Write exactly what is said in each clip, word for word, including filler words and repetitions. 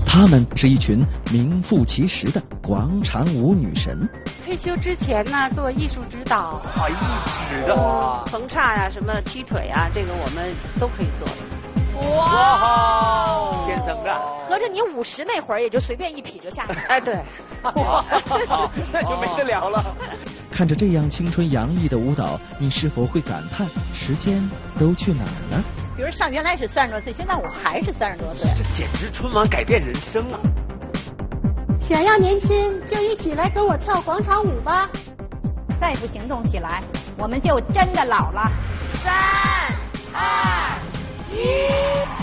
她们是一群名副其实的广场舞女神。 退休之前呢，做艺术指导啊，艺指的啊， 横叉呀、什么踢腿啊，这个我们都可以做。 哇，天生的。 合着你五十那会儿也就随便一劈就下去。 哎，对。 哇，那就没得聊了。 看着这样青春洋溢的舞蹈，你是否会感叹时间都去哪儿了？ 比如上原来是三十多岁，现在我还是三十多岁。 这简直春晚改变人生啊！ 想要年轻，就一起来跟我跳广场舞吧。 再不行动起来，我们就真的老了。三二一，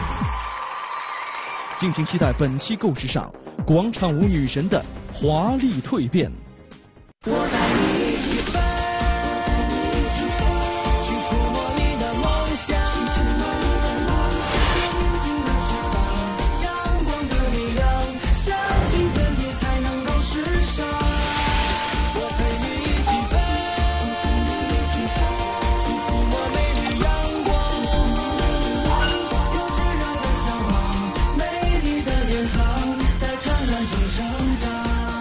敬请期待本期《够时尚》广场舞女神的华丽蜕变。 我带你一起飞，一起飞，去触摸你的梦想。静静地知道阳光的力量，相信自己才能够时尚。我陪你一起飞，一起飞，去触摸美丽阳光。有炙热的向往，美丽的脸庞在灿烂中生长。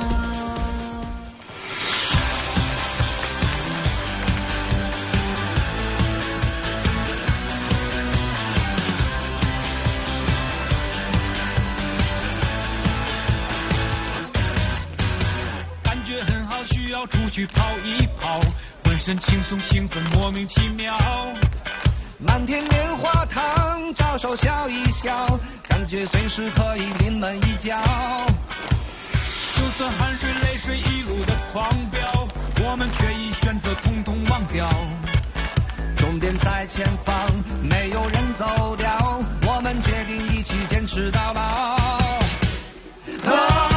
需要出去跑一跑，浑身轻松兴奋莫名其妙。 漫天棉花糖，招手笑一笑，感觉随时可以临门一脚。 就算汗水泪水一路的狂飙，我们却已选择统统忘掉。 终点在前方，没有人走掉，我们决定一起坚持到老。啊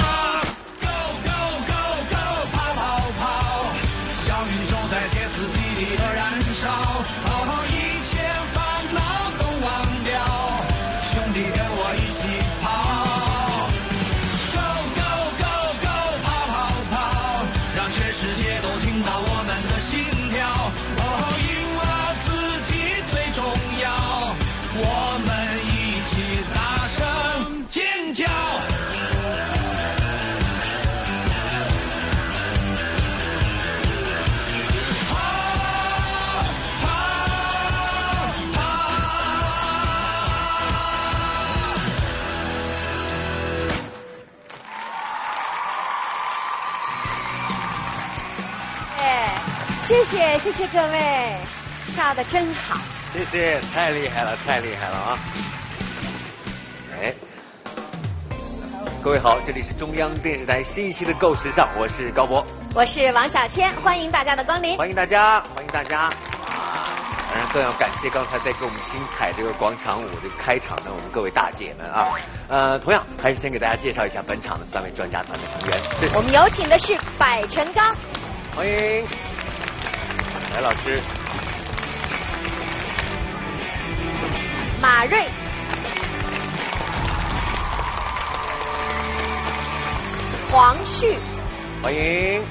谢谢谢谢各位，跳得真好。 谢谢，太厉害了，太厉害了啊！哎，各位好，这里是中央电视台新一期的《够时尚》，我是高博， 我是王小千，欢迎大家的光临， 欢迎大家，欢迎大家啊！当然更要感谢刚才在给我们精彩这个广场舞这个开场的我们各位大姐们啊。呃，同样还是先给大家介绍一下本场的三位专家团的成员。 我们有请的是百成钢， 欢迎。来，老师， 马瑞，黄旭， 欢迎。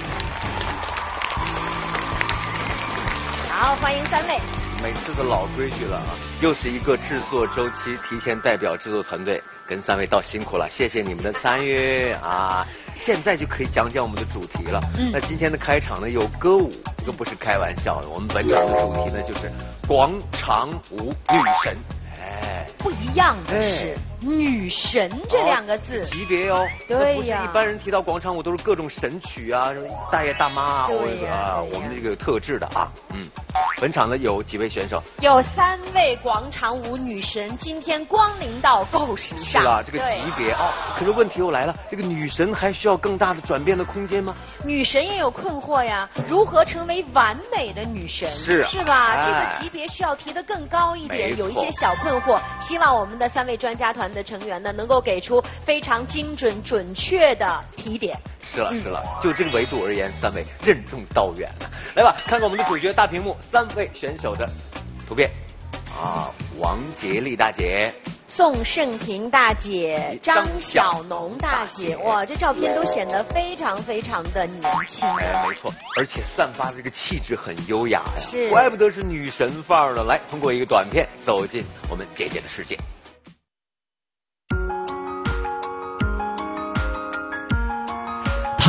好，欢迎三位。 每次的老规矩了啊，又是一个制作周期，提前代表制作团队跟三位道辛苦了，谢谢你们的参与啊！现在就可以讲讲我们的主题了。嗯、那今天的开场呢有歌舞，这个不是开玩笑的。我们本场的主题呢就是广场舞女神。哎， 不一样的是，女神这两个字、 哦、级别哦。 对呀， 不是一般人提到广场舞都是各种神曲啊，大爷大妈啊， 对呀啊，我们这个有特质的啊。嗯，本场呢有几位选手？ 有三位广场舞女神今天光临到够时尚。 是吧？这个级别啊、哦，可是问题又来了，这个女神还需要更大的转变的空间吗？ 女神也有困惑呀，如何成为完美的女神？ 是、啊、 是吧？ 哎、 这个级别需要提得更高一点，有一些小困惑。希望我们的三位专家团的成员呢，能够给出非常精准、准确的提点。 是了是了，嗯、就这个维度而言，三位任重道远了。来吧，看看我们的主角大屏幕三位选手的图片啊，王杰丽大姐、 宋盛平大姐、张小农大姐，哇，这照片都显得非常非常的年轻。 哎，没错，而且散发的这个气质很优雅呀， 是， 怪不得是女神范儿呢。来，通过一个短片走进我们姐姐的世界。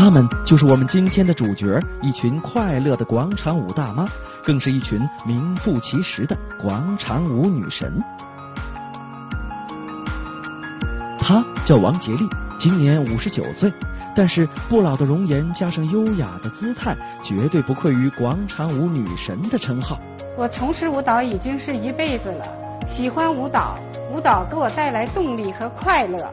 她们就是我们今天的主角，一群快乐的广场舞大妈，更是一群名副其实的广场舞女神。她叫王杰丽，今年五十九岁，但是不老的容颜加上优雅的姿态，绝对不愧于广场舞女神的称号。 我从事舞蹈已经是一辈子了，喜欢舞蹈，舞蹈给我带来动力和快乐。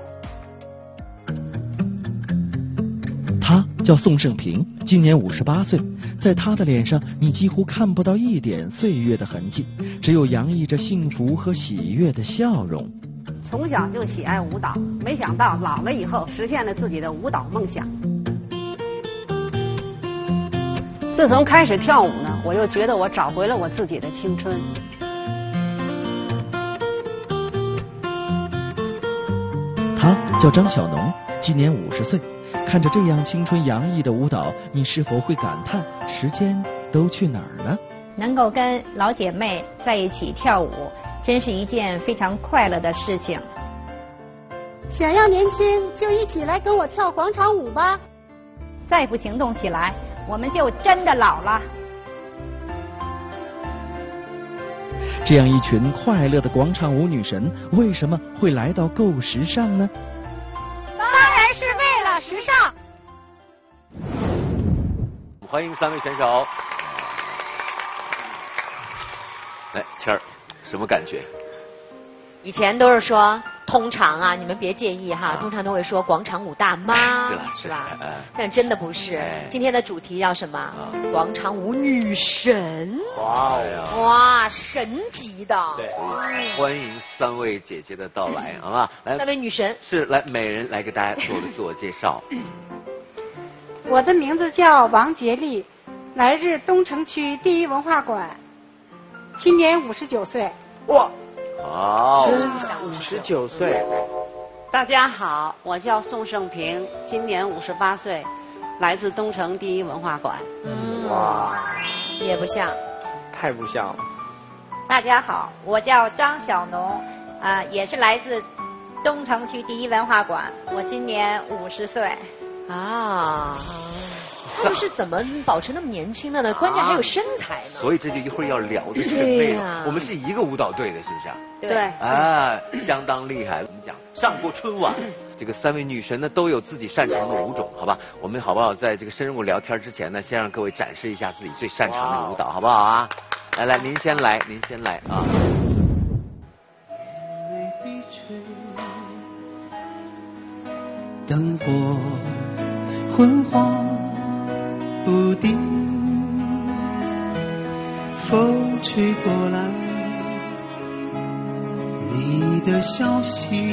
她叫宋盛平，今年五十八岁，在她的脸上，你几乎看不到一点岁月的痕迹，只有洋溢着幸福和喜悦的笑容。 从小就喜爱舞蹈，没想到老了以后实现了自己的舞蹈梦想。自从开始跳舞呢，我又觉得我找回了我自己的青春。 她叫张小农，今年五十岁。看着这样青春洋溢的舞蹈，你是否会感叹时间都去哪儿了？ 能够跟老姐妹在一起跳舞，真是一件非常快乐的事情。 想要年轻，就一起来跟我跳广场舞吧。 再不行动起来，我们就真的老了。 这样一群快乐的广场舞女神，为什么会来到够时尚呢？ 当然是为了时尚。 欢迎三位选手。来，谦儿，什么感觉？ 以前都是说，通常啊，你们别介意哈，通常都会说广场舞大妈， 是啦， 是吧？ 哎， 但真的不是。 哎今天的主题叫什么？ 啊广场舞女神。 哇哦！ 哇，神级的。 对，所以欢迎三位姐姐的到来，好吧？来， 三位女神是来，每人来给大家做个自我介绍。 我的名字叫王杰丽，来自东城区第一文化馆，今年五十九岁。 哇， 好， 五十九岁。 大家好，我叫宋盛平，今年五十八岁，来自东城第一文化馆。 嗯， 哇， 也不像。 太不像了。 大家好，我叫张小农，啊、呃，也是来自东城区第一文化馆，我今年五十岁。 啊，他们是怎么保持那么年轻的呢？关键还有身材呢。 所以这就一会儿要聊的这个内容。我们是一个舞蹈队的，是不是啊？ 对。 啊，相当厉害。我们讲上过春晚，这个三位女神呢都有自己擅长的舞种，好吧？我们好不好在这个深入聊天之前呢，先让各位展示一下自己最擅长的舞蹈，好不好啊？来来，您先来，您先来啊。 灯火昏黄不定，风吹过来，你的消息，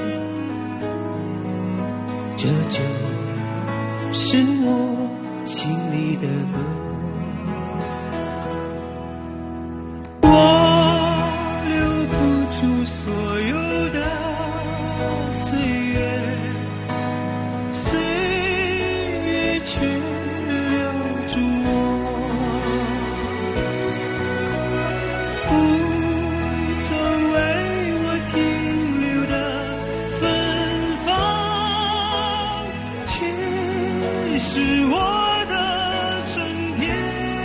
这就是我心里的歌。我留不住所有的岁月，岁月却留住我，不曾为我停留的芬芳，却是我的春天。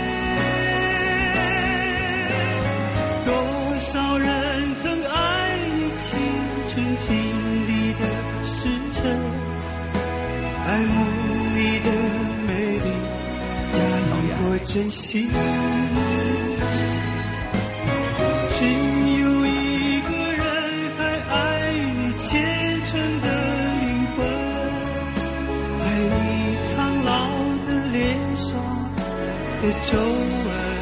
多少人曾爱你青春经历的时辰，爱慕你的美丽，加以我珍惜。只有一个人还爱你虔诚的灵魂，爱你苍老的脸上的皱纹。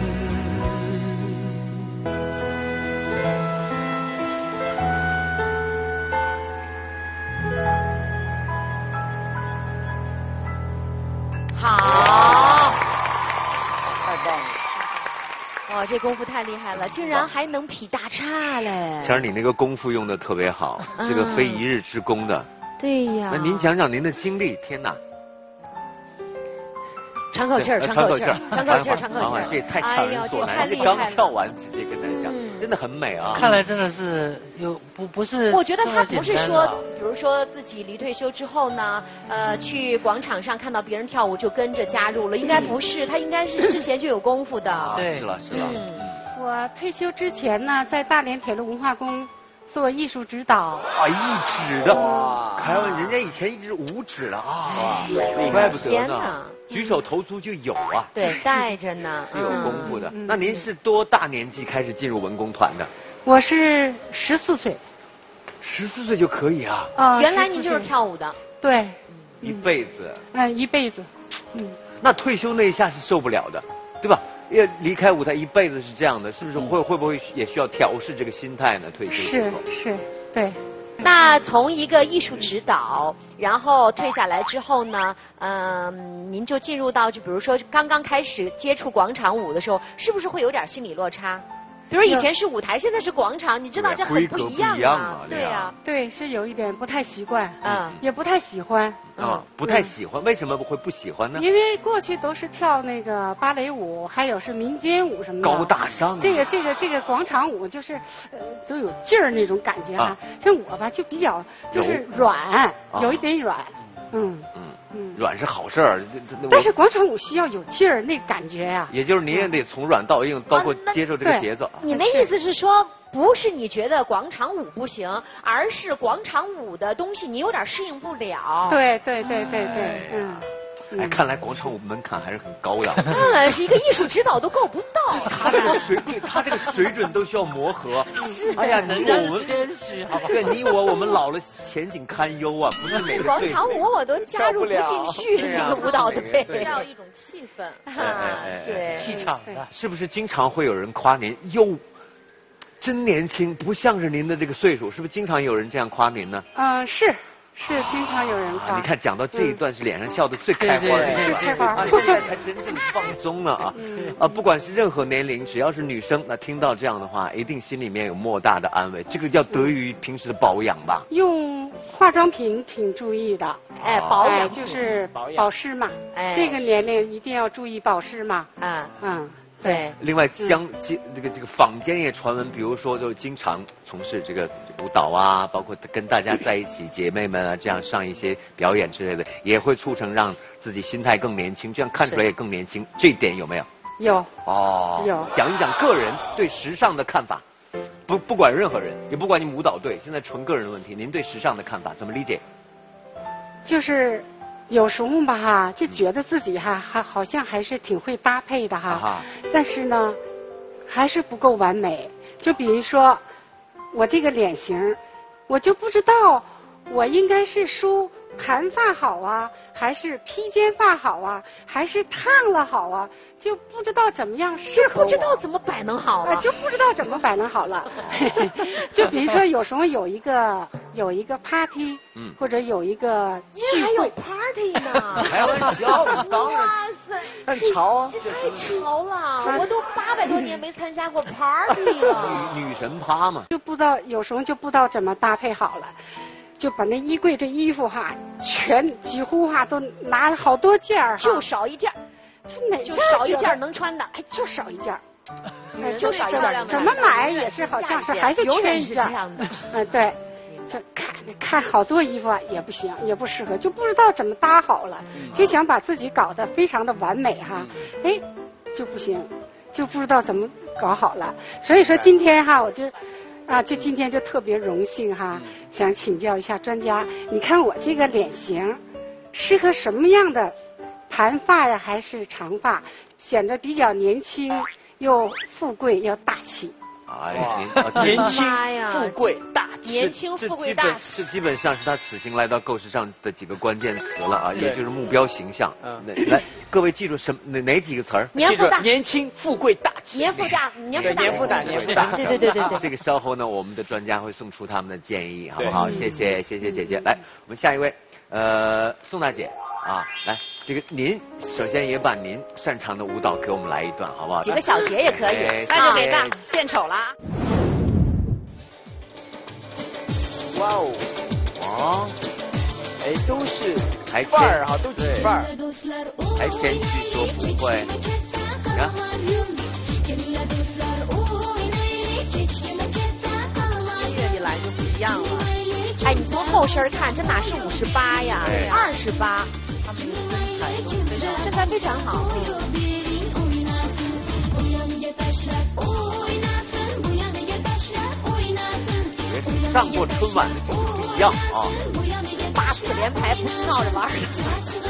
好， 太棒了！ 哇，这功夫太厉害了，竟然还能劈大叉嘞！ 谦儿，你那个功夫用的特别好，这个非一日之功的。 对呀。 那您讲讲您的经历，天哪！ 喘口气儿，喘口气儿，喘口气儿，喘口气儿。 这也太强人所难，这刚跳完直接跟大家讲，真的的很美啊。 看来真的是有不不是。 我觉得他不是说，比如说自己离退休之后呢，呃，去广场上看到别人跳舞就跟着加入了，应该不是，他应该是之前就有功夫的。 对，是了是了。 嗯，我退休之前呢，在大连铁路文化宫做艺术指导。 啊，一指的，还有人家以前一直五指了啊，怪不得呢。举手投足就有啊。 对，带着呢， 是有功夫的。那您是多大年纪开始进入文工团的？ 我是十四岁。 十四岁就可以啊？ 啊， 原来您就是跳舞的。 对。 一辈子。 嗯，一辈子。嗯。 那退休那一下是受不了的，对吧？要离开舞台一辈子是这样的，是不是会会不会也需要调试这个心态呢？退休是是，对。 那从一个艺术指导，然后退下来之后呢，嗯、呃，您就进入到就比如说刚刚开始接触广场舞的时候，是不是会有点心理落差？比如以前是舞台，现在是广场，你知道这很不一样啊。对呀， 对，是有一点不太习惯，嗯，也不太喜欢。 啊，不太喜欢，为什么会不喜欢呢？ 因为过去都是跳那个芭蕾舞，还有是民间舞什么的， 高大上。 这个这个这个广场舞就是，呃，都有劲儿那种感觉哈。像我吧，就比较就是软，有一点软，嗯嗯嗯，软是好事儿。 但是广场舞需要有劲儿，那感觉呀。 也就是您也得从软到硬，包括接受这个节奏。 你的意思是说？不是你觉得广场舞不行，而是广场舞的东西你有点适应不了。 对对对对对，嗯。 哎，看来广场舞门槛还是很高的。 当然是一个艺术指导都够不到。 他这个水，对他这个水准都需要磨合。 是。 哎呀，你我我们谦虚，好吧？ 对你我我们老了前景堪忧啊，不是每个广场舞我都加入不进去那个舞蹈队， 需要一种气氛。 对， 气场的。 是不是经常会有人夸您哟？真年轻，不像是您的这个岁数，是不是经常有人这样夸您呢？ 嗯，是是，经常有人夸。 你看，讲到这一段是脸上笑得最开花的地方， 开花， 现在才真正放松了啊！啊，不管是任何年龄，只要是女生，那听到这样的话，一定心里面有莫大的安慰。这个要得益于平时的保养吧？ 用化妆品挺注意的， 哎，保养就是保湿嘛。哎，这个年龄一定要注意保湿嘛。 嗯嗯。 对， 另外相这这个这个坊间也传闻，比如说就经常从事这个舞蹈啊，包括跟大家在一起，姐妹们啊，这样上一些表演之类的，也会促成让自己心态更年轻，这样看出来也更年轻。这一点有没有？ 有。 哦。 有。 讲一讲个人对时尚的看法，不不管任何人，也不管你们舞蹈队，现在纯个人的问题，您对时尚的看法怎么理解？ 就是。有时候吧哈，就觉得自己哈还好像还是挺会搭配的哈，啊、但是呢，还是不够完美。就比如说，我这个脸型，我就不知道我应该是梳盘发好啊，还是披肩发好啊，还是烫了好啊，就不知道怎么样适合我。 不知道怎么摆弄好啊， 就不知道怎么摆弄好了。就比如说，有时候有一个有一个 party， 嗯，或者有一个聚会，还有 party 呢， 还有笑，当然， 哇塞， 很潮啊， 这太潮了！我都八百多年没参加过 party 了。 女女神趴嘛， 就不知道有时候就不知道怎么搭配好了。就把那衣柜这衣服哈，全几乎哈都拿了好多件儿， 就少一件， 就哪就少一件能穿的， 哎，就少一件， 就少一件， 怎么买也是好像是还是缺一件，嗯，对，就看看好多衣服啊也不行，也不适合，就不知道怎么搭好了，就想把自己搞得非常的完美哈，哎，就不行，就不知道怎么搞好了，所以说今天哈我就。啊，就今天就特别荣幸哈，想请教一下专家，你看我这个脸型，适合什么样的盘发呀，还是长发，显得比较年轻又富贵又大气？ 哎， 年轻、富贵、大气， 年轻、富贵、大气， 这基本上是他此行来到构思上的几个关键词了啊，也就是目标形象。嗯，来，各位记住什哪哪几个词儿？ 年富大， 年轻、富贵、大气。 年富大，年富大， 年富大，年富大。 对对对对对。 这个稍后呢，我们的专家会送出他们的建议，好不好？谢谢谢谢姐姐。来，我们下一位，呃，宋大姐啊，来，这个您首先也把您擅长的舞蹈给我们来一段，好不好？ 几个小节也可以， 那就给大献丑啦。 哇哦， 哦， 哎，都是还范儿哈，都是范儿， 还谦虚说不会，啊。 样了。哎，你从后身看，这哪是五十八呀？二十八。他们的身材都非常，身材非常好。 上过春晚的就是一样啊。 八四连排不是闹着玩的。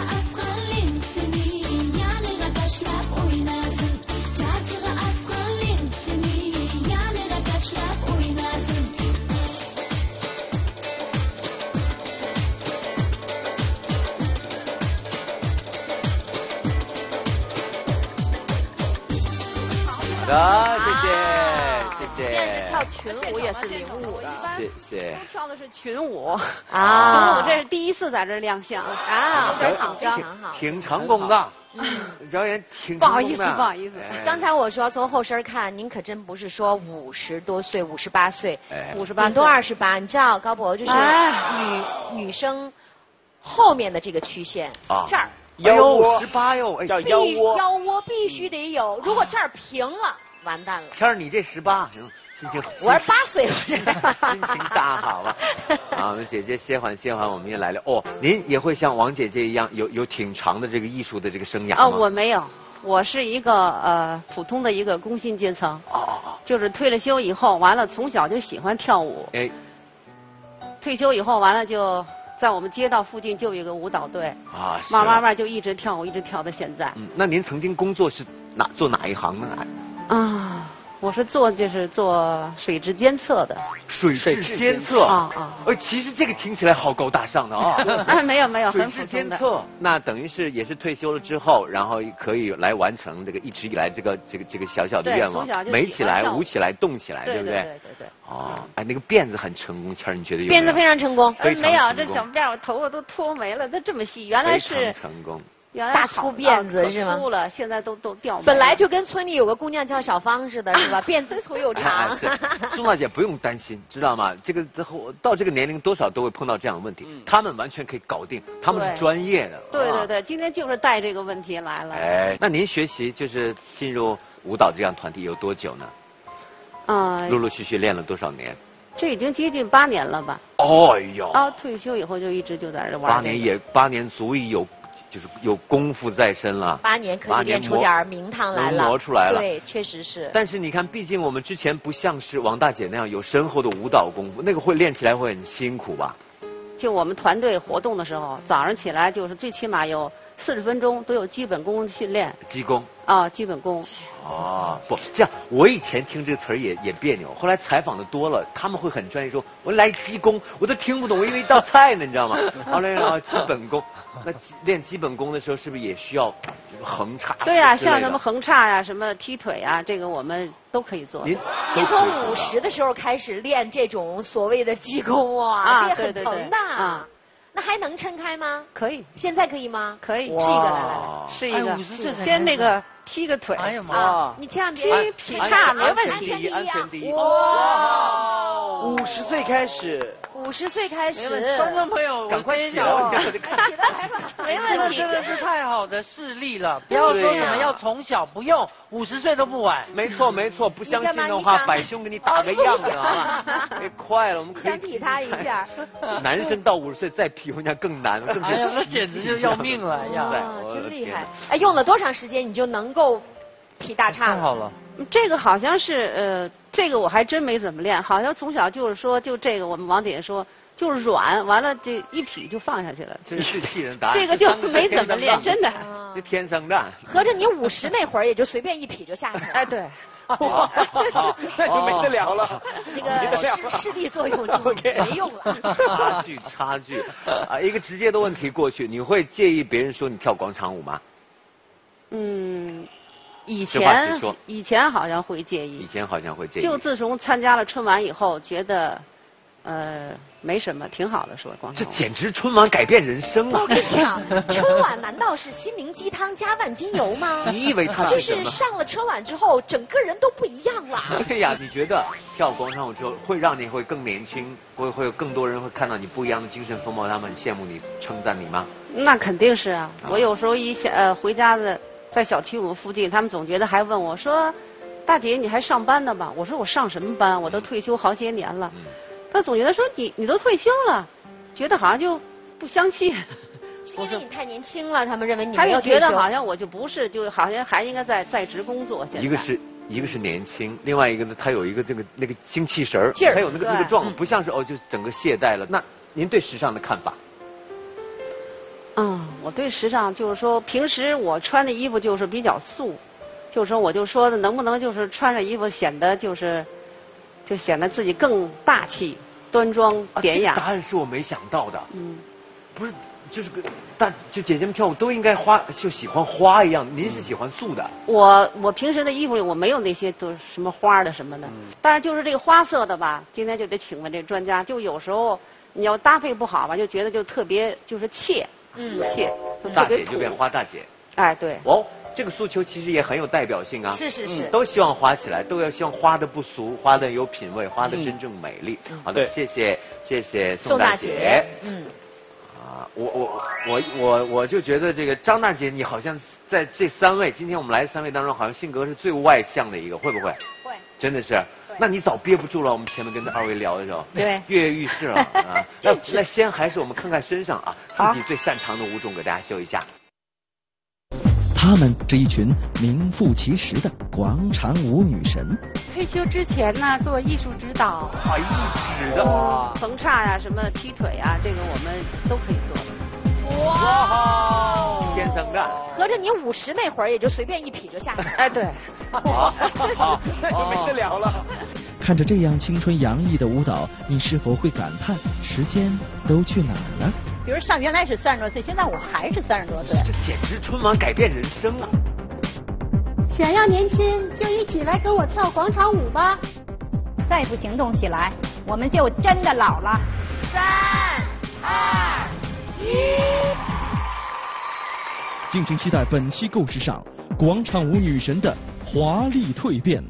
好的，谢谢，谢谢。 现在跳群舞也是领舞的， 谢谢。 都跳的是群舞啊， 群舞这是第一次在这亮相啊，有点紧张， 挺成功的，表演挺不好意思，不好意思。 刚才我说从后身看，您可真不是说五十多岁、五十八岁，五十八都二十八。你知道高博就是女女生后面的这个曲线这儿。 腰窝十八哟，哎， 叫腰窝，腰窝必须得有。如果这儿平了，完蛋了。 谦儿，你这十八，行，心情。 我是八岁， 心情大好吧？啊，我们姐姐歇缓歇缓，我们也来了。哦，您也会像王姐姐一样，有有挺长的这个艺术的这个生涯吗？ 啊，我没有，我是一个呃普通的一个工薪阶层。 哦哦哦。 就是退了休以后，完了从小就喜欢跳舞。 哎。 退休以后，完了就。在我们街道附近就有一个舞蹈队啊， 慢慢慢就一直跳舞，一直跳到现在。 嗯，那您曾经工作是哪做哪一行呢？ 啊，我是做就是做水质监测的。 水质监测啊啊！ 呃，其实这个听起来好高大上的啊。 啊，没有没有， 水质监测，那等于是也是退休了之后，然后可以来完成这个一直以来这个这个这个小小的愿望，美起来、舞起来、动起来，对不对？ 对对对对。 哦，哎，那个辫子很成功，谦儿，你觉得有没有？ 辫子非常成功， 非常没有这小辫儿，我头发都脱没了，它这么细，原来是成功。 大粗辫子是吗？ 粗了，现在都都掉。 本来就跟村里有个姑娘叫小芳似的，是吧？辫子粗又长。 宋大姐不用担心，知道吗？这个之后到这个年龄，多少都会碰到这样的问题，他们完全可以搞定，他们是专业的。 对对对，今天就是带这个问题来了。 哎，那您学习就是进入舞蹈这样团体有多久呢？ 啊， 陆陆续续练了多少年？ 这已经接近八年了吧？ 哦哟！ 啊，退休以后就一直就在这玩。 八年也八年足以有。就是有功夫在身了， 八年可以练出点名堂来了， 磨出来了， 对，确实是。 但是你看，毕竟我们之前不像是王大姐那样有深厚的舞蹈功夫，那个会练起来会很辛苦吧？ 就我们团队活动的时候，早上起来就是最起码有四十分钟都有基本功训练。 基功。 啊，基本功。 哦，不，这样我以前听这个词儿也也别扭，后来采访的多了，他们会很专业说，我来基功，我都听不懂，我以为一道菜呢，你知道吗？后来啊，基本功，那练基本功的时候是不是也需要横叉？ 对呀、啊，像什么横叉呀、啊，什么踢腿啊，这个我们都可以做。 您您从五十的时候开始练这种所谓的基功啊， 啊这很疼的。 啊那还能撑开吗？ 可以， 现在可以吗？ 可以， 是一个来来来， 是一个。 五十岁先那个踢个腿， 哎呀妈啊！你千万别劈叉，没问题。 安全第一。 哇！五十岁开始， 五十岁开始， 观众朋友， 赶快起来！ 起来来吧，没问题。 真的是太好的示例了，不要说什么要从小，不用，五十岁都不晚。 没错没错，不相信的话，百兄给你打个样子啊！哎，快了，我们可以想劈他一下。 男生到五十岁再劈婚，那更难了，更哎呀，那简直就要命了呀！ 真厉害！哎，用了多长时间你就能够劈大叉了？ 太好了。 这个好像是呃，这个我还真没怎么练，好像从小就是说，就这个我们王姐说就是软，完了这一劈就放下去了。 这是气人答案。 这个就没怎么练，真的。 这天生的。 合着你五十那会儿也就随便一劈就下去了。 哎，对。 哇，那就没得聊了。 那个视视力作用就没用了。 差距差距啊！一个直接的问题过去，你会介意别人说你跳广场舞吗？ 嗯，以前以前好像会介意。 以前好像会介意。 就自从参加了春晚以后，觉得呃没什么，挺好的，说广场舞。 这简直春晚改变人生啊！ 我跟你讲，春晚难道是心灵鸡汤加万金油吗？ 你以为它是什么？ 就是上了春晚之后，整个人都不一样了。 对呀，你觉得跳广场舞之后会让你会更年轻，会会有更多人会看到你不一样的精神风貌，他们很羡慕你、称赞你吗？ 那肯定是啊！我有时候一下呃回家的，在小区我们附近，他们总觉得还问我说：“大姐，你还上班呢吧？”我说：“我上什么班？我都退休好些年了。” 他总觉得说你你都退休了，觉得好像就不相信。 是因为你太年轻了，他们认为你他没有退休。 觉得好像我就不是，就好像还应该在在职工作。现在一个是一个是年轻，另外一个呢，他有一个这个那个精气神儿， 劲儿还有那个那个状况， 嗯不像是哦，就是整个懈怠了。那您对时尚的看法？ 嗯，我对时尚就是说，平时我穿的衣服就是比较素，就是说我就说的能不能就是穿着衣服显得就是就显得自己更大气、端庄、典雅。 啊、这个答案是我没想到的。 嗯， 不是。就是个大就姐姐们跳舞都应该花就喜欢花一样，您是喜欢素的。 我我平时的衣服里我没有那些都什么花的什么的，嗯、但是就是这个花色的吧，今天就得请问这专家，就有时候你要搭配不好吧，就觉得就特别就是怯，嗯，怯， 大姐就变花大姐。 哎，对。 哦，这个诉求其实也很有代表性啊。 是是是、 嗯，都希望花起来，都要希望花的不俗，花的有品味，花的真正美丽。嗯、好的，谢谢谢谢宋大姐。 嗯。 啊，我我我我我就觉得这个张大姐，你好像在这三位，今天我们来的三位当中，好像性格是最外向的一个，会不会？ 会。 真的是？那你早憋不住了。我们前面跟二位聊的时候， 对， 跃跃欲试了啊。那那先还是我们看看身上啊，自己最擅长的舞种给大家秀一下。 她们这一群名副其实的广场舞女神。 退休之前呢，做艺术指导。 啊，一指的啊， 横叉呀、啊，什么踢腿啊，这个我们都可以做的。 哇，天生的。 合着你五十那会儿也就随便一劈就下去。 哎，对。 好，好，那就没得聊了。 看着这样青春洋溢的舞蹈，你是否会感叹时间都去哪儿了？ 比如上原来是三十多岁，现在我还是三十多岁。 这简直春晚改变人生啊！ 想要年轻，就一起来跟我跳广场舞吧！ 再不行动起来，我们就真的老了。 三、二、一。 敬请期待本期《够时尚》广场舞女神的华丽蜕变。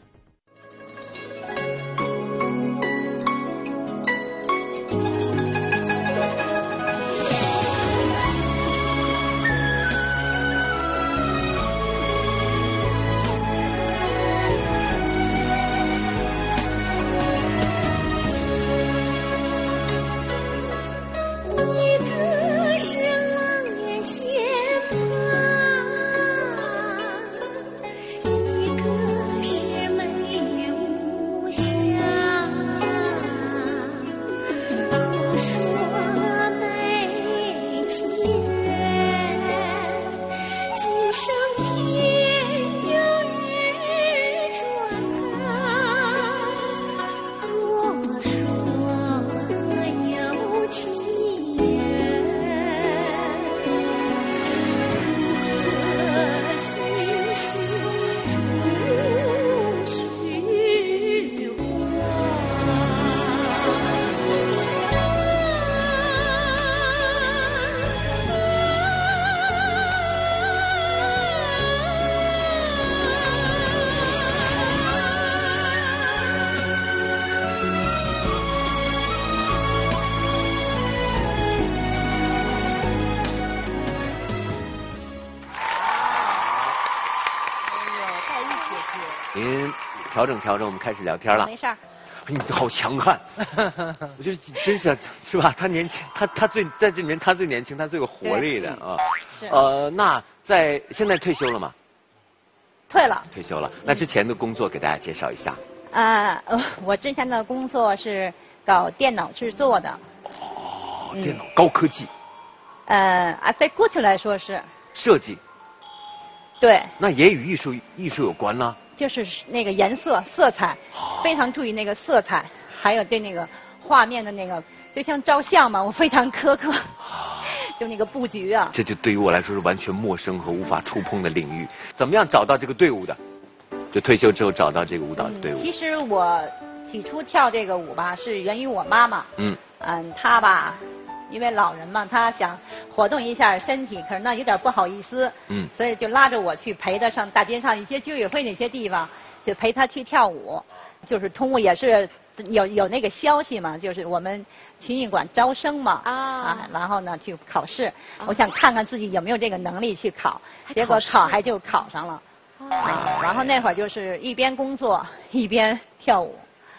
您调整调整，我们开始聊天了。 没事儿。 哎，你好强悍！我觉得真是是吧？他年轻，他他最在这里面他最年轻，他最有活力的啊。 是。 呃，那在现在退休了吗？ 退了。 退休了。那之前的工作给大家介绍一下。 啊、呃，我之前的工作是搞电脑制作的。 哦，电脑、嗯、高科技。 呃啊，在过去来说是。 设计。 对。 那也与艺术艺术有关呢。 就是那个颜色、色彩，非常注意那个色彩，还有对那个画面的那个，就像照相嘛，我非常苛刻，就那个布局啊。 这就对于我来说是完全陌生和无法触碰的领域。怎么样找到这个队伍的？就退休之后找到这个舞蹈的队伍。 嗯、其实我起初跳这个舞吧，是源于我妈妈。 嗯。 嗯，她吧。因为老人嘛，他想活动一下身体，可是那有点不好意思， 嗯， 所以就拉着我去陪他上大街上一些居委会那些地方，就陪他去跳舞。就是通过也是有有那个消息嘛，就是我们群艺馆招生嘛，啊, 啊，然后呢去考试、啊，我想看看自己有没有这个能力去考，结果考还就考上了，啊，然后那会儿就是一边工作一边跳舞。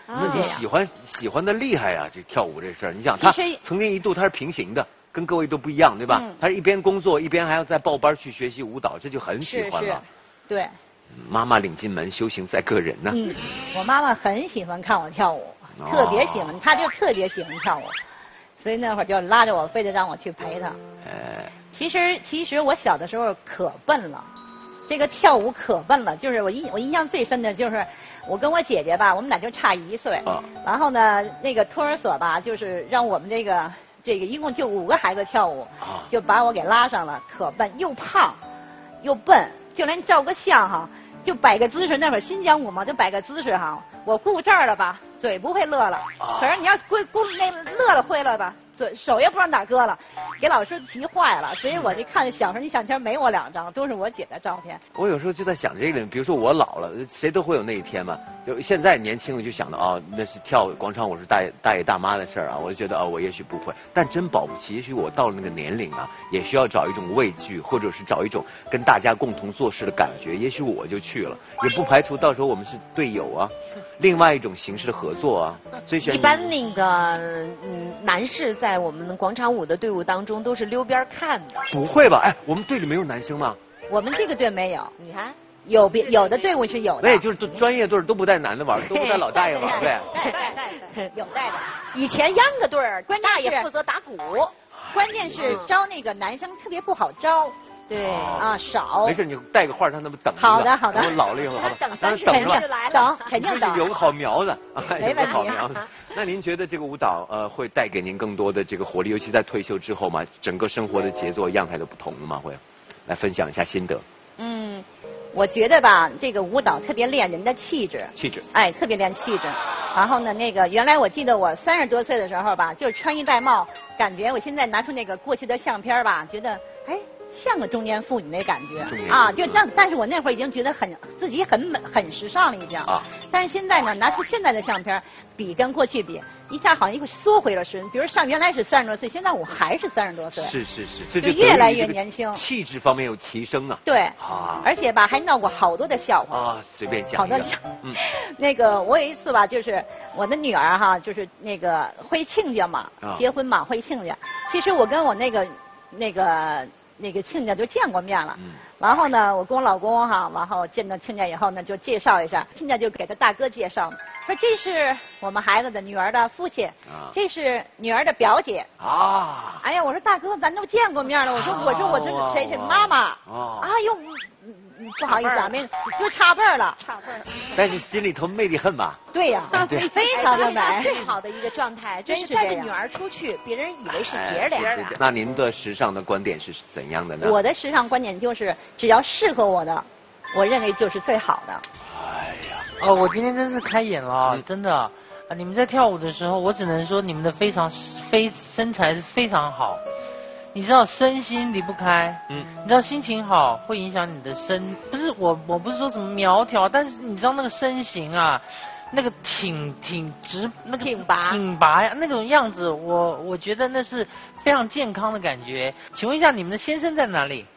那你喜欢喜欢的厉害呀、啊，这跳舞这事儿，你想他曾经一度他是平行的，跟各位都不一样，对吧？嗯、他是一边工作一边还要再报班去学习舞蹈，这就很喜欢了。 是对。 妈妈领进门，修行在个人呢。 嗯，我妈妈很喜欢看我跳舞，哦、特别喜欢，她就特别喜欢跳舞，所以那会儿就拉着我，非得让我去陪她。哎，其实其实我小的时候可笨了，这个跳舞可笨了，就是我印我印象最深的就是我跟我姐姐吧，我们俩就差一岁。哦、然后呢，那个托儿所吧，就是让我们这个这个一共就五个孩子跳舞，哦、就把我给拉上了，可笨，又胖又笨。就连照个相哈，就摆个姿势，那会儿新疆舞嘛，就摆个姿势哈。我顾这儿了吧，嘴不会乐了。可是你要顾顾那乐了会了吧，嘴手也不知道哪搁了，给老师急坏了。所以我就看小时候，你相片没我两张，都是我姐的照片。 我有时候就在想这个，比如说我老了，谁都会有那一天嘛。就现在年轻了就想到哦，那是跳广场舞是大爷大爷大妈的事儿啊，我就觉得哦，我也许不会，但真保不齐，也许我到了那个年龄啊，也需要找一种畏惧，或者是找一种跟大家共同做事的感觉，也许我就去了，也不排除到时候我们是队友啊，另外一种形式的合作啊。最喜欢一般那个嗯男士在我们广场舞的队伍当中都是溜边看的。 不会吧？哎，我们队里没有男生吗？ 我们这个队没有，你看。有别有的队伍是有的， 对，就是专业队都不带男的玩，都不带老大爷玩，对。 带带带有带的。以前秧歌队儿，关键是负责打鼓，关键是招那个男生特别不好招，对啊少。 没事，你带个画，让他们等。 好的好的。 我老了以后，好吧。 等三十分钟就来了，等肯定等。 有个好苗子， 没问题。 好苗子。那您觉得这个舞蹈呃会带给您更多的这个活力，尤其在退休之后嘛，整个生活的节奏样态都不同了吗？会，来分享一下心得。 嗯。我觉得吧，这个舞蹈特别练人的气质， 气质， 哎，特别练气质。然后呢，那个原来我记得我三十多岁的时候吧，就穿衣戴帽，感觉我现在拿出那个过去的相片吧，觉得哎像个中年妇女那感觉啊，就但但是我那会儿已经觉得很自己很美很时尚了已经啊。但是现在呢，拿出现在的相片比跟过去比，一下好像又缩回了身。比如上原来是三十多岁，现在我还是三十多岁， 是是是，这就越来越年轻， 气质方面有提升啊。 对啊，而且吧还闹过好多的笑话啊，随便讲好多笑。嗯，那个我有一次吧，就是我的女儿哈，就是那个会亲家嘛，啊、结婚嘛会亲家。其实我跟我那个那个。那个亲家就见过面了，嗯、然后呢，我跟我老公哈，然后见到亲家以后呢，就介绍一下，亲家就给他大哥介绍，说这是我们孩子的女儿的父亲，啊、这是女儿的表姐。啊！哎呀，我说大哥，咱都见过面了，我说、啊、我说我这是谁谁妈妈？啊！哎呦，嗯，不好意思啊，没就差辈儿了， 差辈儿。 但是心里头美得很嘛。 对呀、啊，对，非常的美， 最好的一个状态，真是带着女儿出去，别人以为是姐儿俩。 哎、那您的时尚的观点是怎样的呢？ 我的时尚观点就是，只要适合我的，我认为就是最好的。 哎呀，哦，我今天真是开眼了，嗯、真的。啊，你们在跳舞的时候，我只能说你们的非常非身材非常好。你知道身心离不开，嗯，你知道心情好会影响你的身，不是我我不是说什么苗条，但是你知道那个身形啊，那个挺挺直，那个挺拔挺拔呀，那种样子，我我觉得那是非常健康的感觉。请问一下，你们的先生在哪里？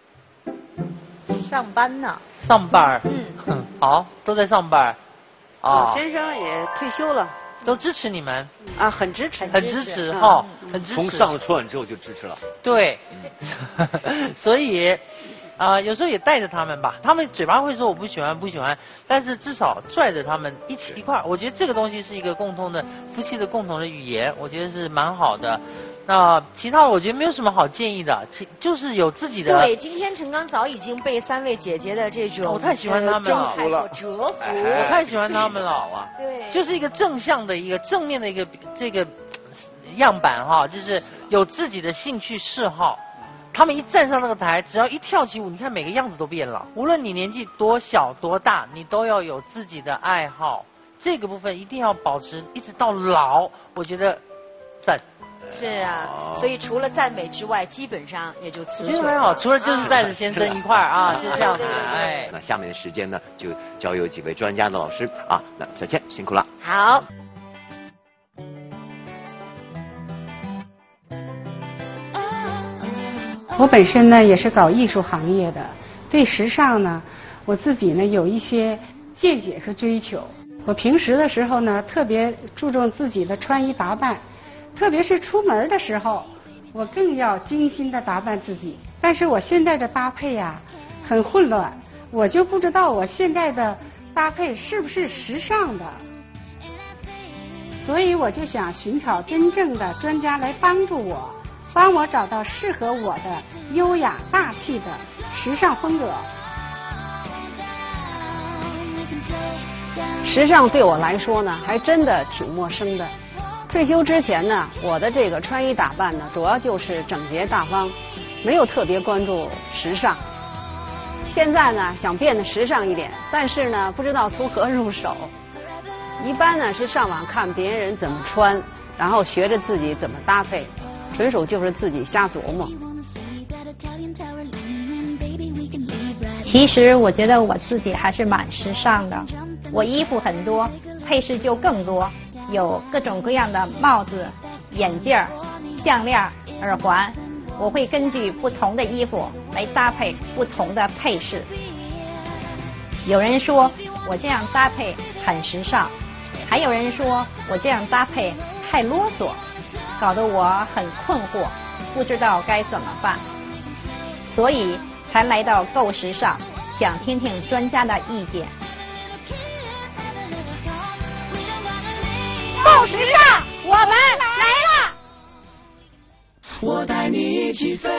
上班呢。 上班。嗯。好，都在上班。 啊。先生也退休了。 都支持你们啊，很支持， 很支持哈，很支持。 从上了春晚之后就支持了。 对，所以啊、呃，有时候也带着他们吧，他们嘴巴会说我不喜欢不喜欢，但是至少拽着他们一起一块儿。我觉得这个东西是一个共同的夫妻的共同的语言，我觉得是蛮好的。那其他的我觉得没有什么好建议的，其就是有自己的。 对，今天陈刚早已经被三位姐姐的这种我太喜欢他们了， 所折服， 我太喜欢他们了啊！ 对， 就是一个正向的一个正面的一个这个样板哈，就是有自己的兴趣嗜好。他们一站上那个台，只要一跳起舞，你看每个样子都变了。无论你年纪多小多大，你都要有自己的爱好，这个部分一定要保持，一直到老。我觉得赞。 是啊，所以除了赞美之外，基本上也就持续还好，除了就是带着先生一块儿啊，就这样子。哎， 那下面的时间呢，就交由几位专家的老师啊，那小倩辛苦了。 好。 我本身呢也是搞艺术行业的，对时尚呢，我自己呢有一些见解和追求。 我平时的时候呢，特别注重自己的穿衣打扮，特别是出门的时候，我更要精心的打扮自己。但是我现在的搭配呀、啊，很混乱，我就不知道我现在的搭配是不是时尚的。所以我就想寻找真正的专家来帮助我，帮我找到适合我的优雅大气的时尚风格。 时尚对我来说呢，还真的挺陌生的。退休之前呢，我的这个穿衣打扮呢，主要就是整洁大方，没有特别关注时尚。现在呢，想变得时尚一点，但是呢，不知道从何入手。一般呢是上网看别人怎么穿，然后学着自己怎么搭配，纯属就是自己瞎琢磨。 其实我觉得我自己还是蛮时尚的，我衣服很多，配饰就更多，有各种各样的帽子、眼镜、项链、耳环，我会根据不同的衣服来搭配不同的配饰。有人说我这样搭配很时尚，还有人说我这样搭配太啰嗦，搞得我很困惑，不知道该怎么办，所以才来到够时尚，想听听专家的意见。 够时尚，我们来了！ 我带你一起飞。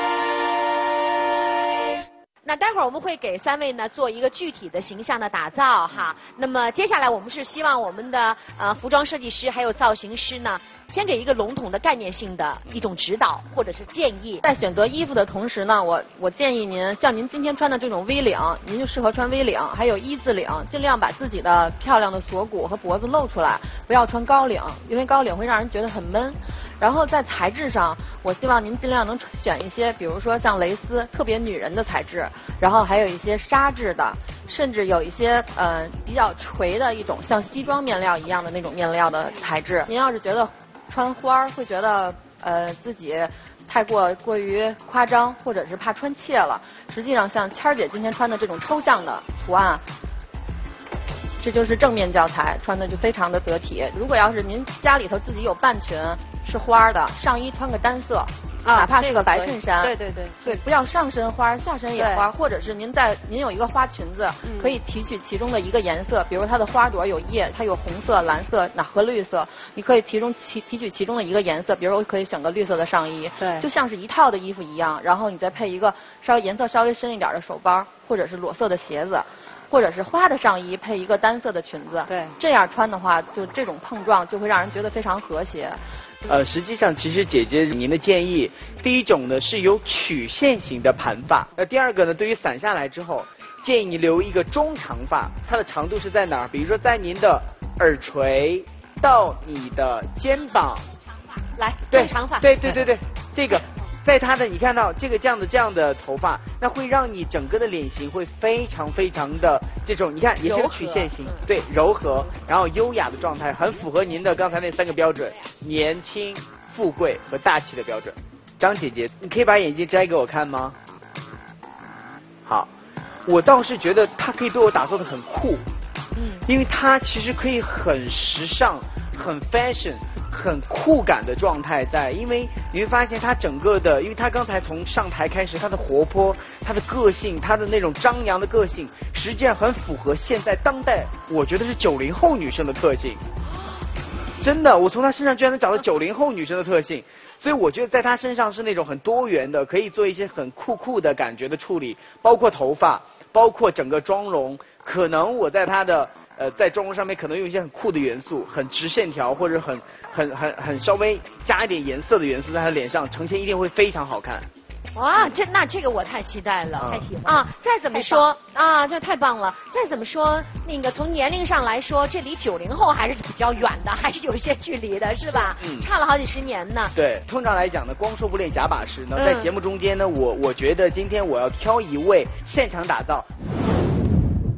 那待会儿我们会给三位呢做一个具体的形象的打造哈。那么接下来我们是希望我们的呃服装设计师还有造型师呢，先给一个笼统的概念性的一种指导或者是建议。 在选择衣服的同时呢，我我建议您，像您今天穿的这种 V 领，您就适合穿 V 领，还有一字领，尽量把自己的漂亮的锁骨和脖子露出来，不要穿高领，因为高领会让人觉得很闷。然后在材质上，我希望您尽量能选一些，比如说像蕾丝，特别女人的材质，然后还有一些纱质的，甚至有一些呃比较垂的一种像西装面料一样的那种面料的材质。您要是觉得穿花儿会觉得呃自己太过过于夸张，或者是怕穿怯了，实际上像谦儿姐今天穿的这种抽象的图案，这就是正面教材，穿的就非常的得体。如果要是您家里头自己有半裙是花的，上衣穿个单色，啊、哪怕是个白衬衫， 对对对， 对，不要上身花，下身也花，或者是您在您有一个花裙子，嗯、可以提取其中的一个颜色，比如它的花朵有叶，它有红色、蓝色、那和绿色，你可以提中提提取其中的一个颜色，比如我可以选个绿色的上衣， 对， 就像是一套的衣服一样，然后你再配一个稍微颜色稍微深一点的手包，或者是裸色的鞋子。或者是花的上衣配一个单色的裙子， 对， 这样穿的话，就这种碰撞就会让人觉得非常和谐。 呃，实际上其实姐姐您的建议，第一种呢是有曲线型的盘发，那第二个呢，对于散下来之后，建议你留一个中长发，它的长度是在哪儿？比如说在您的耳垂到你的肩膀， 来，中长发， 对对对对，这个。在它的你看到这个这样的这样的头发，那会让你整个的脸型会非常非常的这种，你看也是个曲线型，对，柔和，然后优雅的状态，很符合您的刚才那三个标准：年轻、富贵和大气的标准。张姐姐，你可以把眼镜摘给我看吗？好，我倒是觉得它可以被我打造的很酷，嗯，因为它其实可以很时尚、很 fashion。很酷感的状态在，因为你会发现他整个的，因为他刚才从上台开始，他的活泼，他的个性，他的那种张扬的个性，实际上很符合现在当代，我觉得是九零后女生的特性。真的，我从他身上居然能找到九零后女生的特性，所以我觉得在他身上是那种很多元的，可以做一些很酷酷的感觉的处理，包括头发，包括整个妆容，可能我在他的。呃，在妆容上面可能用一些很酷的元素，很直线条或者很很很很稍微加一点颜色的元素在他脸上，呈现一定会非常好看。 哇，这那这个我太期待了， 嗯、 太喜欢啊！再怎么说啊，这太棒了。再怎么说，那个从年龄上来说，这离九零后还是比较远的，还是有一些距离的，是吧？嗯，差了好几十年呢。 对，通常来讲呢，光说不练假把式呢，在节目中间呢，我我觉得今天我要挑一位现场打造。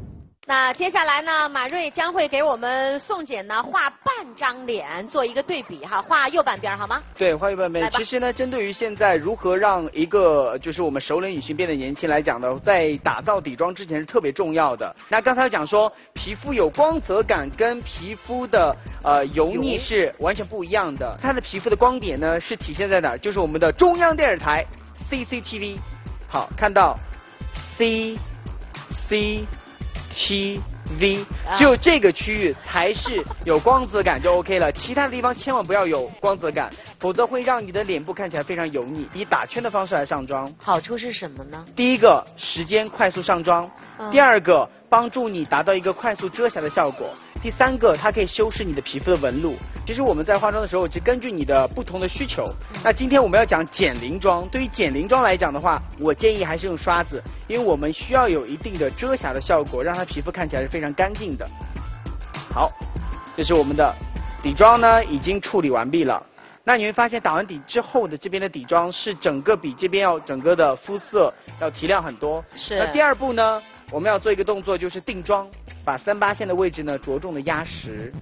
那接下来呢，马瑞将会给我们宋姐呢画半张脸做一个对比哈，画右半边好吗？ 对，画右半边。其实呢，针对于现在如何让一个就是我们熟龄女性变得年轻来讲呢，在打造底妆之前是特别重要的。那刚才讲说，皮肤有光泽感跟皮肤的呃油腻是完全不一样的。它的皮肤的光点呢是体现在哪儿？就是我们的中央电视台 C C T V。好，看到 C C T V， 只有这个区域才是有光泽感就 OK 了，其他的地方千万不要有光泽感，否则会让你的脸部看起来非常油腻。以打圈的方式来上妆， 好处是什么呢？ 第一个，时间快速上妆； 嗯、 第二个，帮助你达到一个快速遮瑕的效果；第三个，它可以修饰你的皮肤的纹路。其实我们在化妆的时候，是根据你的不同的需求。那今天我们要讲减龄妆，对于减龄妆来讲的话，我建议还是用刷子，因为我们需要有一定的遮瑕的效果，让它皮肤看起来是非常干净的。好，这是我们的底妆呢，已经处理完毕了。那你会发现打完底之后的这边的底妆是整个比这边要整个的肤色要提亮很多。 是。 那第二步呢，我们要做一个动作，就是定妆，把三八线的位置呢着重的压实。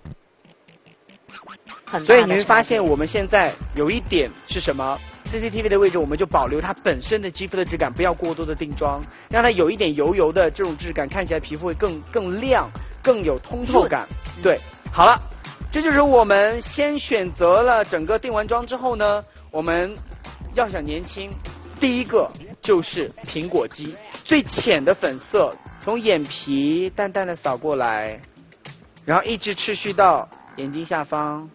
所以你会发现我们现在有一点是什么 ？C C T V 的位置我们就保留它本身的肌肤的质感，不要过多的定妆，让它有一点油油的这种质感，看起来皮肤会更更亮，更有通透感。对，好了，这就是我们先选择了整个定完妆之后呢，我们要想年轻，第一个就是苹果肌，最浅的粉色，从眼皮淡淡的扫过来，然后一直持续到眼睛下方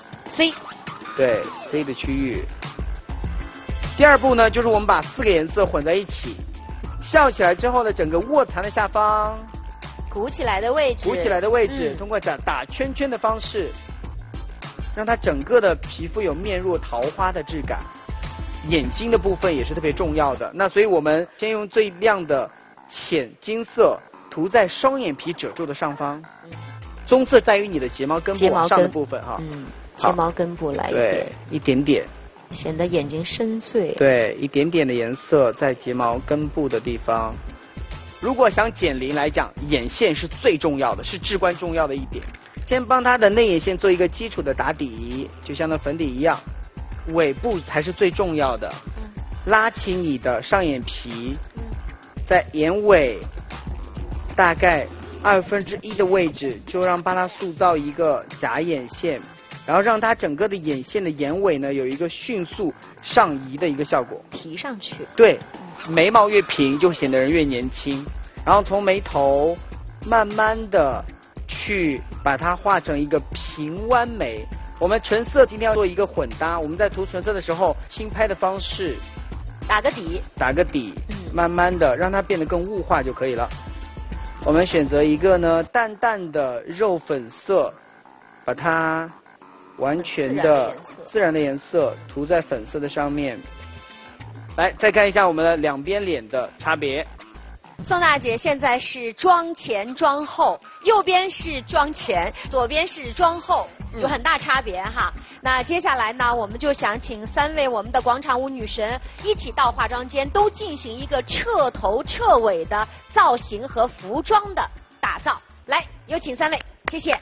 C， 对 C 的区域。第二步呢，就是我们把四个颜色混在一起，笑起来之后呢，整个卧蚕的下方， 鼓起来的位置， 鼓起来的位置， 嗯、 通过打打圈圈的方式，让它整个的皮肤有面若桃花的质感。眼睛的部分也是特别重要的，那所以我们先用最亮的浅金色涂在双眼皮褶皱的上方。嗯棕色在于你的睫毛根部往上的部分哈， 嗯，睫毛根部来一点， 对，一点点， 显得眼睛深邃。 对，一点点的颜色在睫毛根部的地方。如果想减龄来讲，眼线是最重要的，是至关重要的一点。先帮它的内眼线做一个基础的打底，就像那粉底一样，尾部才是最重要的。嗯、拉起你的上眼皮，嗯、在眼尾大概二分之一的位置，就让帮它塑造一个假眼线，然后让它整个的眼线的眼尾呢有一个迅速上移的一个效果， 提上去。 对，眉毛越平就显得人越年轻，然后从眉头慢慢的去把它画成一个平弯眉。我们唇色今天要做一个混搭，我们在涂唇色的时候，轻拍的方式打个底， 打个底，嗯、慢慢的让它变得更雾化就可以了。我们选择一个呢淡淡的肉粉色，把它完全的自然的颜色涂在粉色的上面。来，再看一下我们的两边脸的差别。 宋大姐现在是妆前妆后，右边是妆前，左边是妆后，有很大差别哈。嗯、那接下来呢，我们就想请三位我们的广场舞女神一起到化妆间，都进行一个彻头彻尾的造型和服装的打造。来，有请三位，谢谢。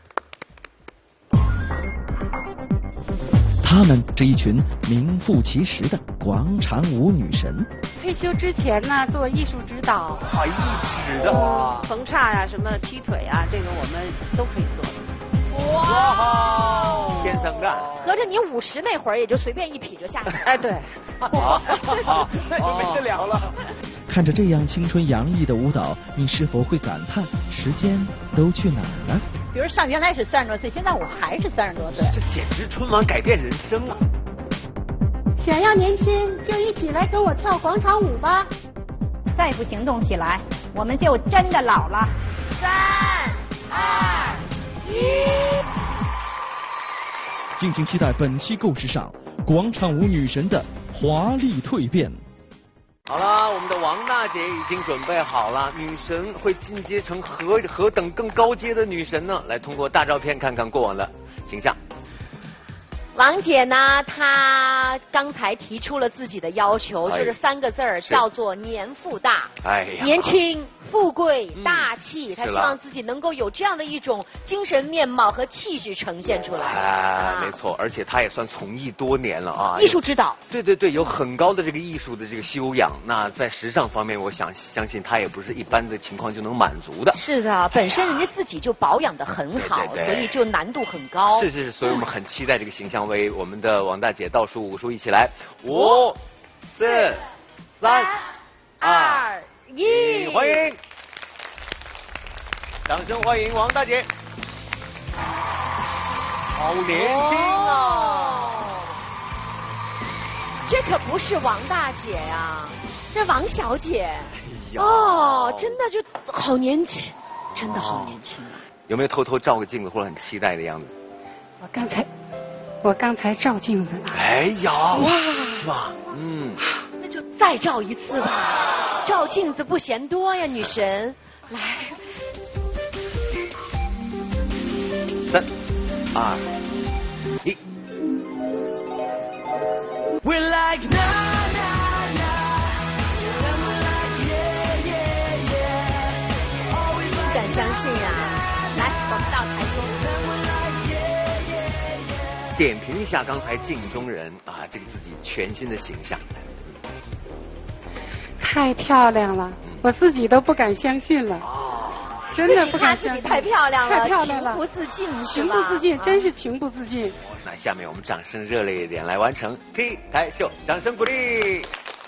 她们是一群名副其实的广场舞女神。 退休之前呢，做艺术指导， 好一直的哇， 缝叉呀、什么踢腿啊，这个我们都可以做。 哇，天生的。 合着你五十那会儿也就随便一劈就下去了。 哎，对。 好，好，那就没得聊了。 看着这样青春洋溢的舞蹈，你是否会感叹时间都去哪儿了？ 比如上原来是三十多岁，现在我还是三十多岁， 这简直春晚改变人生了。 想要年轻，就一起来跟我跳广场舞吧！ 再不行动起来，我们就真的老了。 三、二、一。 敬请期待本期购时尚广场舞女神的华丽蜕变。 好了，我们的王大姐已经准备好了，女神会进阶成何何等更高阶的女神呢？来通过大照片看看过往的形象。 王姐呢，她刚才提出了自己的要求，就是三个字儿，叫做年复大。 哎呀， 年轻富贵大气，他希望自己能够有这样的一种精神面貌和气质呈现出来。 哎，没错，而且他也算从艺多年了啊。 艺术指导。 对对对，有很高的这个艺术的这个修养。那在时尚方面，我想相信他也不是一般的情况就能满足的。 是的，本身人家自己就保养得很好， 对对对， 所以就难度很高。 是是是，所以我们很期待这个形象，为我们的王大姐倒数五个数，一起来，五、四、三、 二、一， 欢迎，掌声欢迎王大姐。好年轻啊！ 哦，这可不是王大姐呀，这王小姐。哎、哦，真的就好年轻，真的好年轻啊！ 有没有偷偷照个镜子或者很期待的样子？ 我刚才，我刚才照镜子呢。 哎呀， 哇， 是吧？嗯， 那就再照一次吧，照镜子不嫌多呀，女神。来， 三、二、一。 We like na na na, and we like yeah yeah yeah. 不敢相信呀！来，我们到台中。 点评一下刚才镜中人啊，这个自己全新的形象。 太漂亮了，我自己都不敢相信了。真的不敢相信， 自己太漂亮了， 太漂亮了， 情不自禁， 情不自禁，真是情不自禁。 那下面我们掌声热烈一点，来完成 T 台秀，掌声鼓励。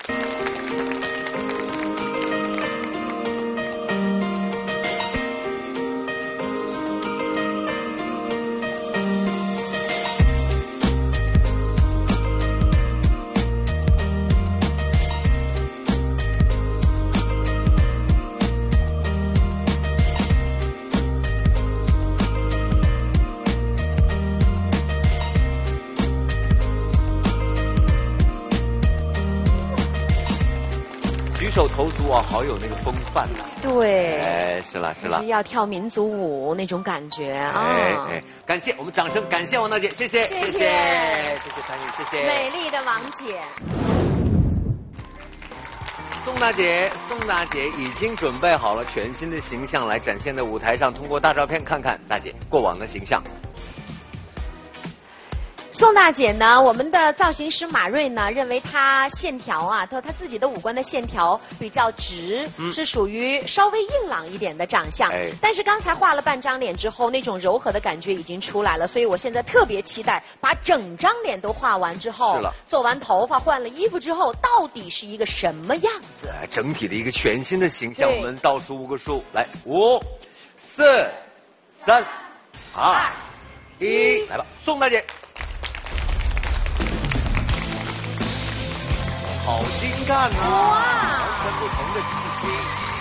举手投足啊，好有那个风范呐、啊。 对， 哎，是了是了， 是要跳民族舞那种感觉啊。 哎哎，感谢我们掌声，感谢王大姐，谢谢谢谢谢谢谢谢参与，谢谢。 美丽的王姐。 宋大姐，宋大姐已经准备好了全新的形象来展现在舞台上，通过大照片看看大姐过往的形象。 宋大姐呢，我们的造型师马瑞呢认为她线条啊，她她自己的五官的线条比较直，嗯、是属于稍微硬朗一点的长相。哎、但是刚才画了半张脸之后，那种柔和的感觉已经出来了，所以我现在特别期待把整张脸都画完之后，做完头发换了衣服之后，到底是一个什么样子？ 哎，整体的一个全新的形象，我们倒数五个数，来，五、四、三、二、一，来吧，宋大姐。好精干啊！完全不同的气息。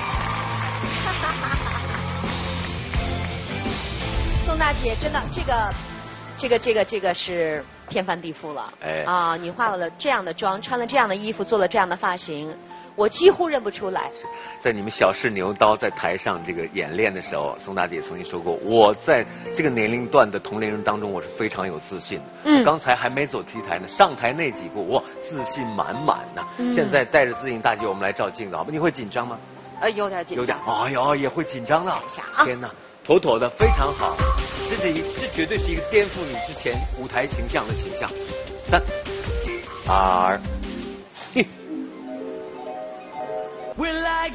宋大姐，真的，这个，这个，这个，这个是天翻地覆了。哎啊，你化了这样的妆，穿了这样的衣服，做了这样的发型，我几乎认不出来。 在你们小试牛刀在台上这个演练的时候，宋大姐曾经说过，我在这个年龄段的同龄人当中，我是非常有自信的。嗯，刚才还没走 T 台呢，上台那几步，哇，自信满满呐。嗯、现在带着自信，大姐，我们来照镜子，好吧？你会紧张吗？ 呃，有点紧张。 有点，哎呦，也会紧张的。 看一下啊， 天哪，妥妥的，非常好。这是一，这绝对是一个颠覆你之前舞台形象的形象。三、二、一。 We like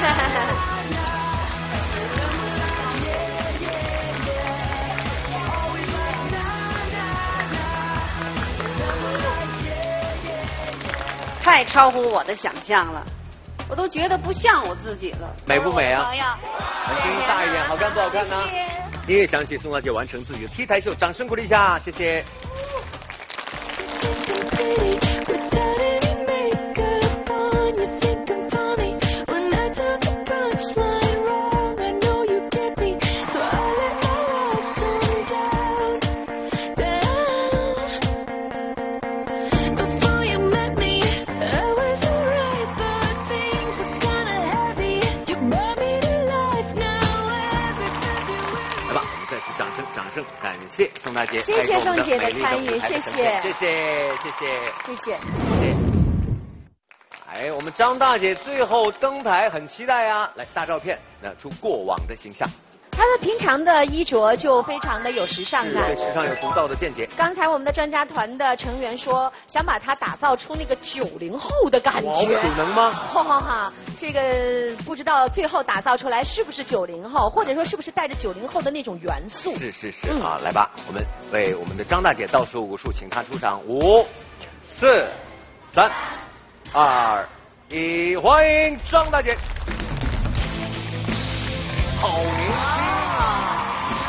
太超乎我的想象了，我都觉得不像我自己了。 美不美啊？声音大一点，好看不好看呢？音乐响起，宋大姐完成自己的 T 台秀，掌声鼓励一下，谢谢。感谢宋大姐， 谢谢宋姐的参与，谢谢， 谢谢，谢谢， 谢谢，谢谢。 哎，我。 我们张大姐最后登台，很期待呀、啊！来，大照片，拿出过往的形象。 她的平常的衣着就非常的有时尚感， 对时尚有独到的见解。 刚才我们的专家团的成员说，想把它打造出那个九零后的感觉， 可能吗？ 哈哈哈，这个不知道最后打造出来是不是九零后，或者说是不是带着九零后的那种元素？ 是是是、嗯、啊，来吧，我们为我们的张大姐倒数五数，请她出场，五、四、三、二、一，欢迎张大姐。好年轻啊！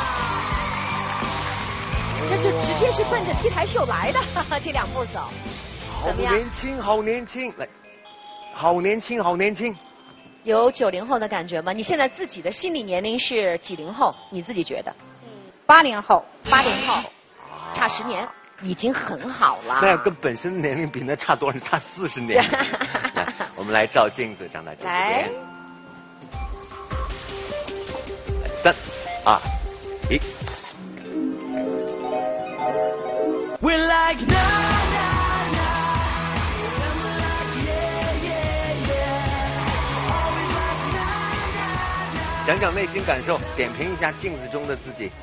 这就直接是奔着 T 台秀来的，哈哈，这两步走， 好年轻，好年轻，来，好年轻，好年轻。 有九零后的感觉吗？你现在自己的心理年龄是几零后？你自己觉得？ 嗯，八零后， 八零后，差十年，已经很好了。 那跟本身的年龄比，那差多少？差四十年。来，我们来照镜子，张大姐。 来。 三、二、一。 We're like na na na, yeah yeah yeah, always like na na na. 讲讲内心感受，点评一下镜子中的自己。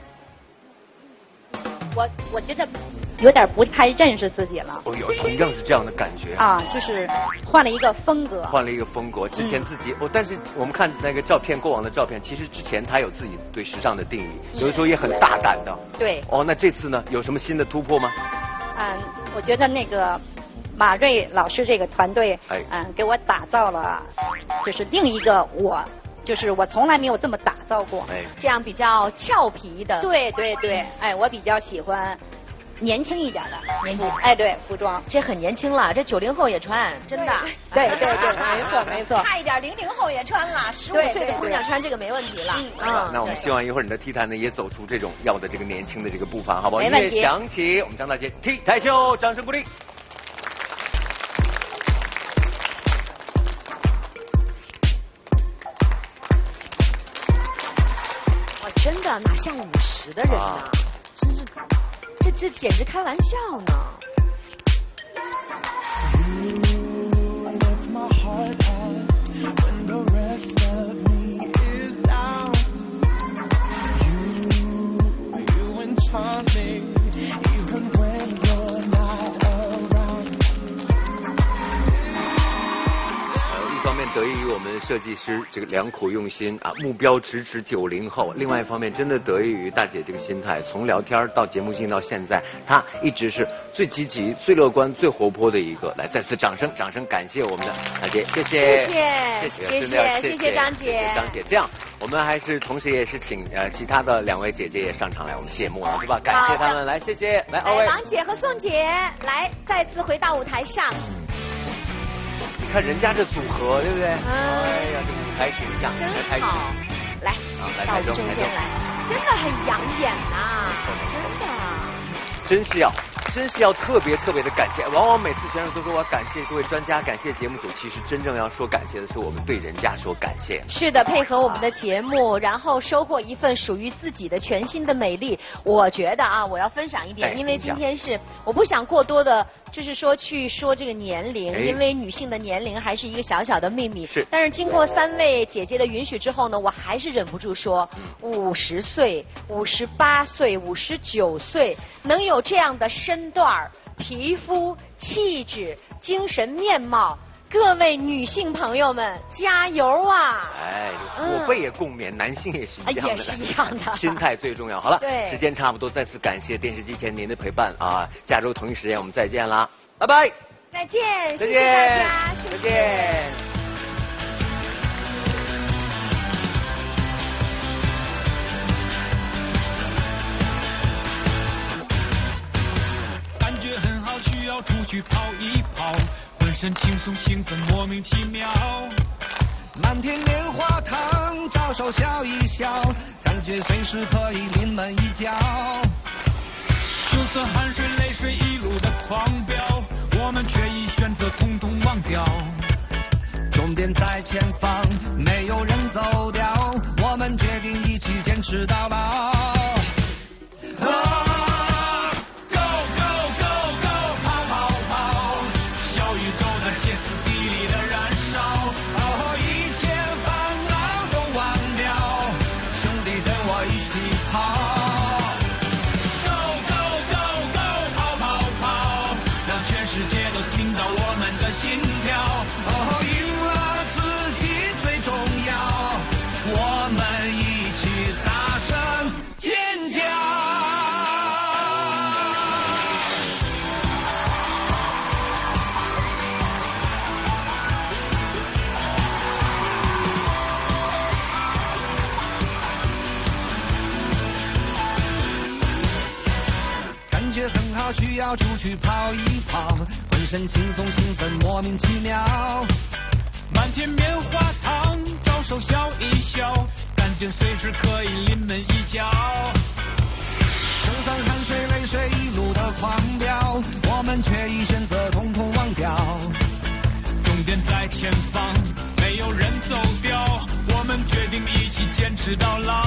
我我觉得有点不太认识自己了。 哦哟，同样是这样的感觉啊，就是换了一个风格。 换了一个风格，之前自己、嗯、哦，但是我们看那个照片，过往的照片，其实之前他有自己对时尚的定义，有的时候也很大胆的。 对。 哦，那这次呢，有什么新的突破吗？ 嗯，我觉得那个马瑞老师这个团队， 哎， 嗯，给我打造了，就是另一个我。就是我从来没有这么打造过， 哎， 这样比较俏皮的。 对对对，哎，我比较喜欢年轻一点的年轻， 哎，对，服装这很年轻了，这九零后也穿，真的。 对对对，没错没错。 差一点零零后也穿了，十五岁的姑娘穿这个没问题了。 嗯，那我们希望一会儿你的 T 台呢也走出这种要的这个年轻的这个步伐，好不好？ 没问题。 音乐响起，我们张大姐 T 台秀，掌声鼓励。 真的哪像五十的人呢、啊？真是，这这简直开玩笑呢。 得益于我们设计师这个良苦用心啊，目标直指九零后。另外一方面，真的得益于大姐这个心态，从聊天到节目进到现在，她一直是最积极、最乐观、最活泼的一个。来，再次掌声，掌声感谢我们的大姐，谢谢， 谢谢，谢谢，谢谢张姐， 谢谢张姐。这样，我们还是同时也是请呃其他的两位姐姐也上场来我们节目了，是吧？感谢他们，来，谢谢，来，二位， 王姐和宋姐，来再次回到舞台上。 看人家这组合，对不对？哎呀，这舞台形象真好。来，到我们中间来，真的很养眼呐，真的。 真是要，真是要特别特别的感谢。往往每次先生都说我要感谢各位专家，感谢节目组，其实真正要说感谢的是我们对人家说感谢。 是的，配合我们的节目，然后收获一份属于自己的全新的美丽。我觉得啊，我要分享一点，因为今天是我不想过多的。就是说去说这个年龄，因为女性的年龄还是一个小小的秘密。 是。 但是经过三位姐姐的允许之后呢，我还是忍不住说，五十岁、五十八岁、五十九岁，能有这样的身段、皮肤、气质、精神面貌。各位女性朋友们，加油啊！ 哎，我辈也共勉，嗯、男性也是一样的， 也是一样的， 心态最重要。好了， 对， 时间差不多，再次感谢电视机前您的陪伴啊！下周同一时间我们再见啦，拜拜！ 再见， 再见， 谢谢大家，谢谢。 再见。 感觉很好，需要出去跑一跑。浑身轻松兴奋莫名其妙， 满天棉花糖，招手笑一笑，感觉随时可以临门一脚。 就算汗水泪水一路的狂飙，我们却已选择统统忘掉。 终点在前方，没有人走掉，我们决定一起坚持到老。啊小宇宙那歇斯底里的人。 我需要出去跑一跑，浑身轻松兴奋莫名其妙。 满天棉花糖，招手笑一笑，感觉随时可以临门一脚。 就算汗水泪水一路的狂飙，我们却已选择统统忘掉。 终点在前方，没有人走掉，我们决定一起坚持到老。